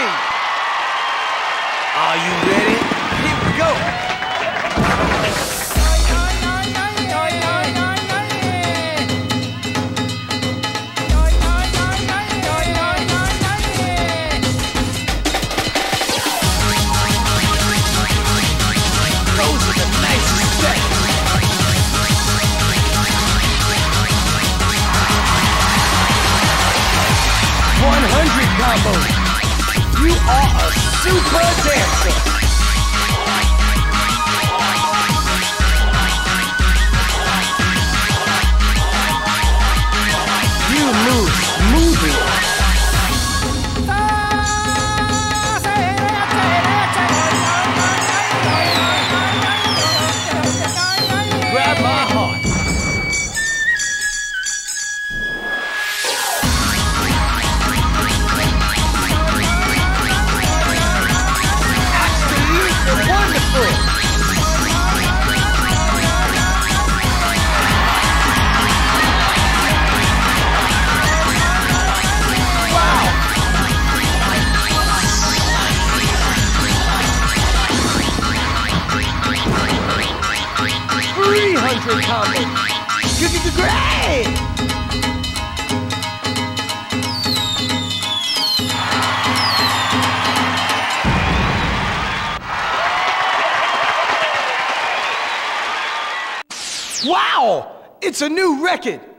Boing! Are you ready? Here we go! Those are the nicest steps! 100 combos! You are a super dancer! You move smoothly! Grab my heart! Wonderful! Wow! 300 combos! Great! Wow! It's a new record!